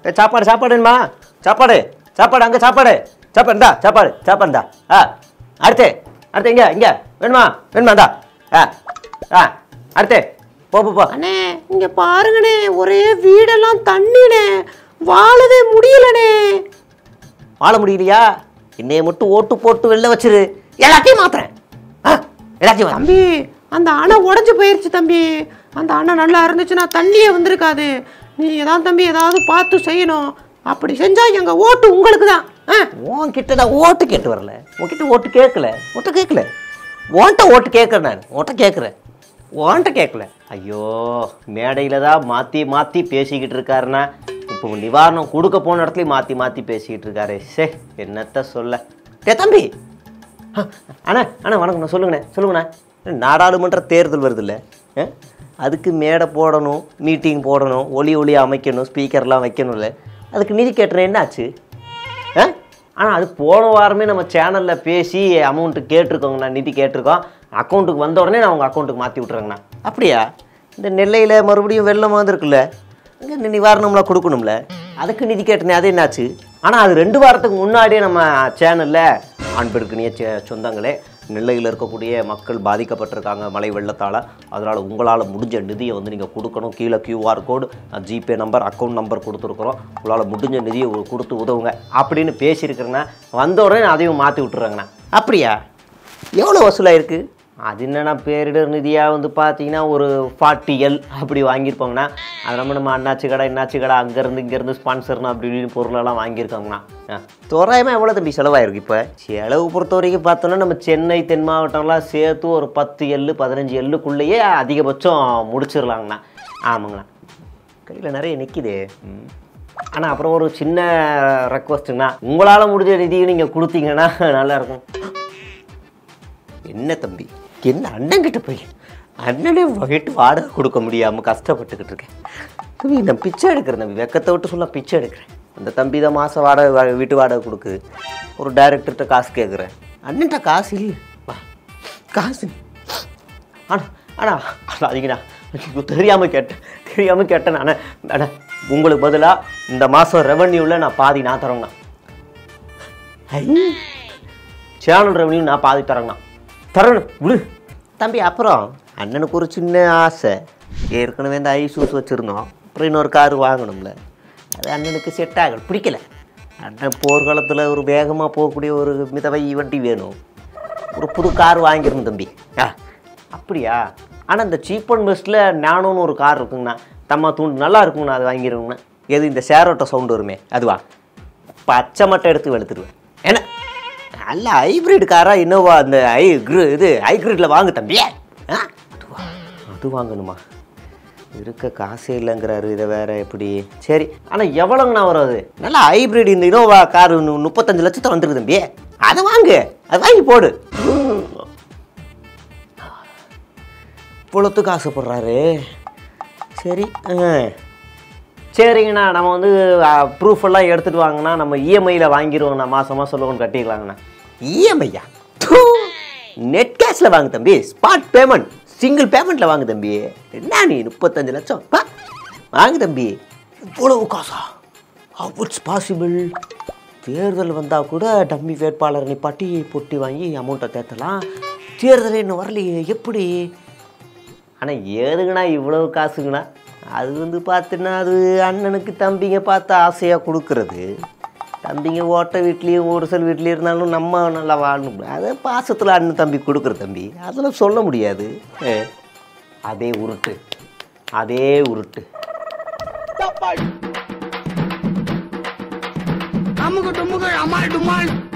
சாப்பாடு சாப்பாடுமா சாப்பாடு சாப்பாடு அங்கே சாப்பாடு சாப்பாடு இந்தா சாப்பாடு சாப்பாடு இந்தா அடுத்து அடுத்து இங்கே வேணுமா இந்தா அடுத்து போ அண்ணே இங்க பாருங்கண்ணே, ஒரே வீடெல்லாம் தண்ணிண்ணே, வாழவே முடியலண்ணே. வாழ முடியலையா? என்னைய மட்டும் ஓட்டு போட்டு வெளில வச்சிரு, எல்லாத்தையும் மாத்துறேன். எல்லாத்தையும் தம்பி, அந்த அணை உடஞ்சு போயிருச்சு தம்பி. அந்த அணை நல்லா இருந்துச்சுன்னா தண்ணியே வந்திருக்காது. நீங்க தான் தம்பி ஏதாவது பார்த்து செய்யணும். அப்படி செஞ்சா எங்க ஓட்டு உங்களுக்கு தான். உன்கிட்ட நான் ஓட்டு கேட்டு வரல, உன்கிட்ட ஓட்டு கேட்கல. ஓன்ட்ட ஓட்டு கேட்குறேன், நான் ஓன்ட்ட கேட்கல. ஐயோ, மேடையில் தான் மாற்றி பேசிக்கிட்டு இருக்காருன்னா இப்போ நிவாரணம் கொடுக்க போன இடத்துலையும் மாற்றி பேசிக்கிட்டு இருக்காரு. என்னத்த சொல்ல. தம்பி அண்ணா வணக்கண்ணா, சொல்லுங்கண்ணா. நாடாளுமன்ற தேர்தல் வருது இல்லை, அதுக்கு மேடை போடணும், மீட்டிங் போடணும், ஒளி அமைக்கணும், ஸ்பீக்கர்லாம் வைக்கணும்ல, அதுக்கு நிதி கேட்டுறேன். என்னாச்சு? ஆனால் அது போன வாரமே நம்ம சேனலில் பேசி அமௌண்ட்டு கேட்டிருக்கோங்கண்ணா, நிதி கேட்டிருக்கோம். அக்கௌண்ட்டுக்கு வந்த உடனே நான் உங்கள் அக்கௌண்ட்டுக்கு மாற்றி விட்றேங்கண்ணா. அப்படியா? இந்த நெல்லையில் மறுபடியும் வெள்ளம் வந்துருக்குல்ல, இங்கே நிவாரணம்லாம் கொடுக்கணும்ல, அதுக்கு நிதி கேட்டனே, அது என்னாச்சு? ஆனால் அது 2 வாரத்துக்கு முன்னாடியே நம்ம சேனலில் ஆண்பெருக்கினிய சொந்தங்களே, நெல்லையில் இருக்கக்கூடிய மக்கள் பாதிக்கப்பட்டிருக்காங்க மழை வெள்ளத்தால், அதனால் உங்களால் முடிஞ்ச நிதியை வந்து நீங்கள் கொடுக்கணும். கீழே QR code, GPay number, account number கொடுத்துருக்குறோம். உங்களால் முடிஞ்ச நிதியை கொடுத்து உதவுங்க அப்படின்னு பேசியிருக்கிறேங்கண்ணா. வந்த உடனே அதையும் மாற்றி விட்டுறாங்கண்ணா. அப்படியா? எவ்வளோ வசூலாயிருக்கு? அது என்னன்னா, பேரிடர் நிதியாக வந்து பார்த்தீங்கன்னா ஒரு 40L அப்படி வாங்கியிருப்போங்கண்ணா. அது நம்ம அண்ணாச்சி கடை அங்கேருந்து இங்கேருந்து ஸ்பான்சர்னா அப்படி இப்படின்னு பொருளெல்லாம் வாங்கியிருக்காங்கண்ணா. தோராயமாக எவ்வளோ தம்பி செலவாயிருக்கு? இப்போ செலவு பொறுத்த வரைக்கும் பார்த்தோன்னா நம்ம சென்னை தென் மாவட்டம்லாம் சேர்த்து ஒரு 10L 15Lக்குள்ளேயே அதிகபட்சம் முடிச்சிடலாங்கண்ணா. ஆமாங்கண்ணா, கையில் நிறைய நிற்கிது. ஆனால் அப்புறம் ஒரு சின்ன ரெக்வஸ்ட்டுங்கண்ணா, உங்களால் முடிஞ்ச நிதியை நீங்கள் கொடுத்தீங்கன்னா நல்லாயிருக்கும். என்ன தம்பி, என்ன அண்ணன்கிட்ட போய் அண்ணனே வீட்டு வாடகை கொடுக்க முடியாமல் கஷ்டப்பட்டுக்கிட்டு இருக்கேன் தம்பி. நான் பிச்சை எடுக்கிறேன் தம்பி, வெக்கத்தை விட்டு சொல்ல பிச்சை எடுக்கிறேன். அந்த தம்பி தான் மாதம் வாடகை வீட்டு வாடகை கொடுக்கு, ஒரு டைரக்டர்கிட்ட காசு கேட்குறேன். அண்ணன்ட்ட காசு இல்லை, காசு. ஆனால் அதிகண்ணா, தெரியாமல் கேட்டேன் அண்ணா. உங்களுக்கு பதிலாக இந்த மாதம் ரெவன்யூவில் நான் பாதி நான் தரேங்கண்ணா. சேனல் ரெவன்யூ நான் பாதி தரேங்கண்ணா. விடு தம்பி. அப்புறம் அண்ணனுக்கு ஒரு சின்ன ஆசை, ஏற்கனவே இந்த ஐசூஸ் வச்சுருந்தோம், அப்புறம் இன்னொரு காரு வாங்கணும்ல, அது அண்ணனுக்கு செட் ஆகல, பிடிக்கல. அண்ணன் போர்க்காலத்தில் ஒரு வேகமாக போகக்கூடிய ஒரு மிதவை வண்டி வேணும், ஒரு புது கார் வாங்கிடணும் தம்பி. அப்படியா? ஆனால் இந்த சீப் அண்ட் பெஸ்ட்டில் நானோன்னு ஒரு கார் இருக்குங்கண்ணா, தம்மா தூண்டு நல்லா இருக்குங்கண்ணா, அது வாங்கிடுவோங்கண்ணா. எது இந்த ஷேரோட்ட சவுண்டு வருமே அதுவா? பச்சை மட்டும் எடுத்து வெளுத்துடுவேன். ஏன்னா நல்ல ஹைப்ரிட் காராக இன்னோவா அந்த ஹைக்ரிட்டில் வாங்கு தம்பி. அது வாங்கணுமா? இருக்க காசே இல்லைங்கிறாரு, இதை வேற எப்படி? சரி, ஆனால் எவ்வளோங்கண்ணா வரும் அது? நல்லா ஹைப்ரிட் இந்த இனோவா கார் 35 லட்சத்தை வந்துருக்கு தம்பி, அதை வாங்கு, அது வாங்கி போடு. இவ்வளோத்துக்கு ஆசைப்படுறாரு. சரிங்கண்ணா, நம்ம வந்து ப்ரூஃப் எல்லாம் எடுத்துகிட்டு வாங்கினா நம்ம இஎம்ஐயில் வாங்கிடுவோங்கண்ணா, மாதம் லோன் கட்டிக்கலாங்கண்ணா. இஎம்ஐயா? நெட் கேஷில் வாங்க தம்பி, ஸ்பாட் பேமெண்ட், சிங்கிள் பேமெண்ட்டில் வாங்க தம்பி. என்ன நீ 35 லட்சம் வாங்க தம்பி. இவ்வளவு காசா? How it's possible? தேர்தல் வந்தால் கூட டம்மி வேட்பாளர் நிப்பாட்டி பொட்டி வாங்கி அமௌண்ட்டை தேர்த்தலாம், தேர்தல் இன்னும் வரலையே, எப்படி? ஆனால் ஏதுங்கண்ணா இவ்வளவு காசுங்கண்ணா? அது வந்து பார்த்தினா அது அண்ணனுக்கு தம்பிங்க பார்த்து ஆசையாக கொடுக்குறது. தம்பிங்க ஓட்ட வீட்லேயும் ஒரு சில வீட்லேயும் இருந்தாலும் நம்ம நல்லா வாழணும், அதை பாசத்தில் அண்ணன் தம்பி கொடுக்குற தம்பி, அதெல்லாம் சொல்ல முடியாது. அதே உருட்டு. அமுக டுமுக அமால் டுமால்.